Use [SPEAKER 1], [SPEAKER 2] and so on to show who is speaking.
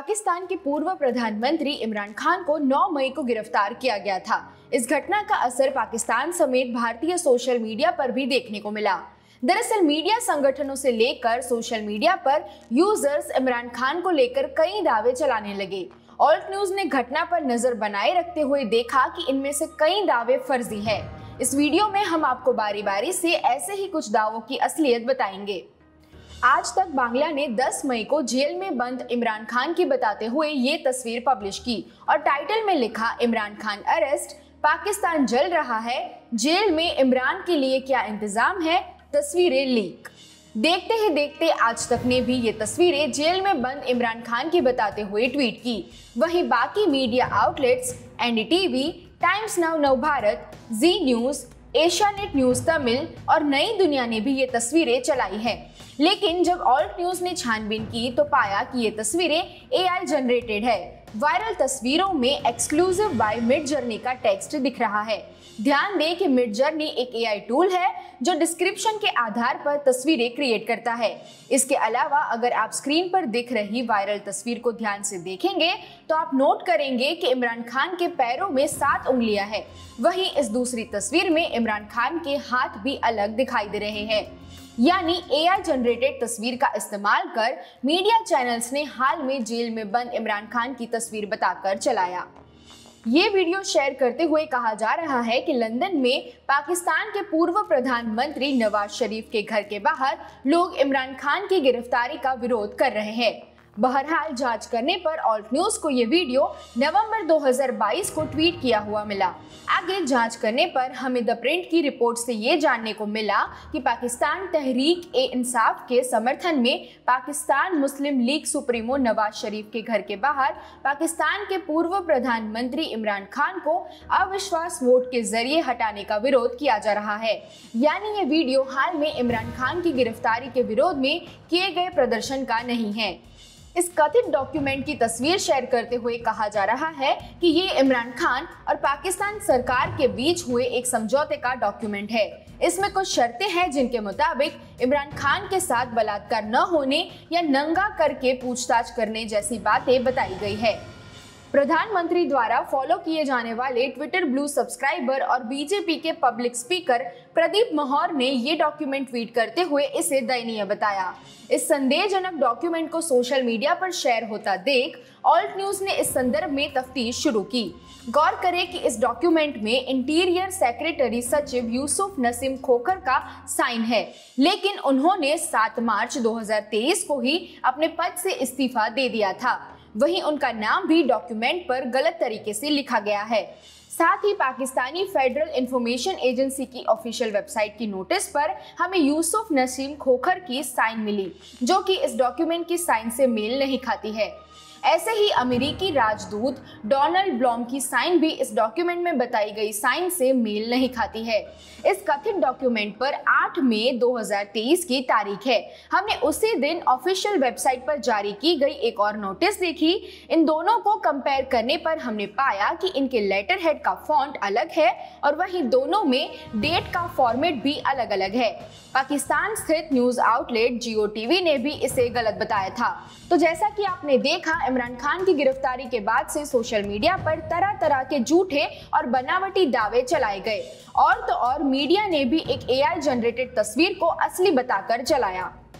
[SPEAKER 1] पाकिस्तान के पूर्व प्रधानमंत्री इमरान खान को 9 मई को गिरफ्तार किया गया था। इस घटना का असर पाकिस्तान समेत भारतीय सोशल मीडिया पर भी देखने को मिला। दरअसल मीडिया संगठनों से लेकर सोशल मीडिया पर यूजर्स इमरान खान को लेकर कई दावे चलाने लगे। ऑल्ट न्यूज ने घटना पर नजर बनाए रखते हुए देखा कि इनमें से कई दावे फर्जी है। इस वीडियो में हम आपको बारी बारी से ऐसे ही कुछ दावों की असलियत बताएंगे। आज तक बांग्ला ने 10 मई को जेल में बंद इमरान खान की बताते हुए ये तस्वीर पब्लिश की और टाइटल में लिखा, इमरान खान अरेस्ट, पाकिस्तान जल रहा है, जेल में इमरान के लिए क्या इंतजाम है, तस्वीरें लीक। देखते ही देखते आज तक ने भी ये तस्वीरें जेल में बंद इमरान खान की बताते हुए ट्वीट की। वहीं बाकी media outlets NDTV, Times Now Nav Bharat, Zee news, Asianet news Tamil और नई दुनिया ने भी ये तस्वीरें चलाई हैं। लेकिन जब ऑल्ट न्यूज ने छानबीन की तो पाया कि ये तस्वीरें एआई जनरेटेड है। वायरल तस्वीरों में एक्सक्लूसिव बाय मिडजर्नी का टेक्स्ट दिख रहा है। ध्यान दें कि मिडजर्नी एक एआई टूल है जो डिस्क्रिप्शन के आधार पर तस्वीरें क्रिएट करता है। इसके अलावा अगर आप स्क्रीन पर दिख रही वायरल तस्वीर को ध्यान से देखेंगे तो आप नोट करेंगे कि इमरान खान के पैरों में 7 उंगलियां हैं। वहीं इस दूसरी तस्वीर में इमरान खान के हाथ भी अलग दिखाई दे रहे हैं। यानी एआई जनरेटेड तस्वीर का इस्तेमाल कर मीडिया चैनल्स ने हाल में जेल में बंद इमरान खान की तस्वीर बताकर चलाया। ये वीडियो शेयर करते हुए कहा जा रहा है कि लंदन में पाकिस्तान के पूर्व प्रधानमंत्री नवाज शरीफ के घर के बाहर लोग इमरान खान की गिरफ्तारी का विरोध कर रहे हैं। बहरहाल जांच करने पर ऑल्ट न्यूज को ये वीडियो नवंबर 2022 को ट्वीट किया हुआ मिला। आगे जांच करने पर हमें द प्रिंट की रिपोर्ट से ये जानने को मिला कि पाकिस्तान तहरीक ए इंसाफ के समर्थन में पाकिस्तान मुस्लिम लीग सुप्रीमो नवाज शरीफ के घर के बाहर पाकिस्तान के पूर्व प्रधानमंत्री इमरान खान को अविश्वास वोट के जरिए हटाने का विरोध किया जा रहा है। यानी ये वीडियो हाल में इमरान खान की गिरफ्तारी के विरोध में किए गए प्रदर्शन का नहीं है। इस कथित डॉक्यूमेंट की तस्वीर शेयर करते हुए कहा जा रहा है कि ये इमरान खान और पाकिस्तान सरकार के बीच हुए एक समझौते का डॉक्यूमेंट है। इसमें कुछ शर्तें हैं जिनके मुताबिक इमरान खान के साथ बलात्कार न होने या नंगा करके पूछताछ करने जैसी बातें बताई गई है। प्रधानमंत्री द्वारा फॉलो किए जाने वाले ट्विटर ब्लू सब्सक्राइबर और बीजेपी के पब्लिक स्पीकर प्रदीप महौर ने ये डॉक्यूमेंट ट्वीट करते हुए इसे दयनीय बताया। इस संदेहजनक डॉक्यूमेंट को सोशल मीडिया पर शेयर होता देख ऑल्ट न्यूज ने इस संदर्भ में तफ्तीश शुरू की। गौर करें कि इस डॉक्यूमेंट में इंटीरियर सेक्रेटरी सचिव यूसुफ नसीम खोखर का साइन है, लेकिन उन्होंने 7 मार्च 2023 को ही अपने पद से इस्तीफा दे दिया था। वहीं उनका नाम भी डॉक्यूमेंट पर गलत तरीके से लिखा गया है। साथ ही पाकिस्तानी फेडरल इंफॉर्मेशन एजेंसी की ऑफिशियल वेबसाइट की नोटिस पर हमें यूसुफ नसीम खोखर की साइन मिली, जो कि इस डॉक्यूमेंट की साइन से मेल नहीं खाती है। ऐसे ही अमेरिकी राजदूत डोनाल्ड ब्लॉम की साइन भी इस डॉक्यूमेंट में बताई गई साइन से मेल नहीं खाती है। इस कथित डॉक्यूमेंट पर 8 मई 2023 की तारीख है। हमने उसी दिन ऑफिशियल वेबसाइट पर जारी की गई एक और नोटिस देखी। इन दोनों को कंपेयर करने पर हमने पाया कि इनके लेटर हेड का फॉन्ट अलग है और वहीं दोनों में डेट का फॉर्मेट भी अलग अलग है। पाकिस्तान स्थित न्यूज आउटलेट जियो टीवी ने भी इसे गलत बताया था। तो जैसा कि आपने देखा, इमरान खान की गिरफ्तारी के बाद से सोशल मीडिया पर तरह तरह के झूठे और बनावटी दावे चलाए गए और तो और मीडिया ने भी एक एआई जनरेटेड तस्वीर को असली बताकर चलाया।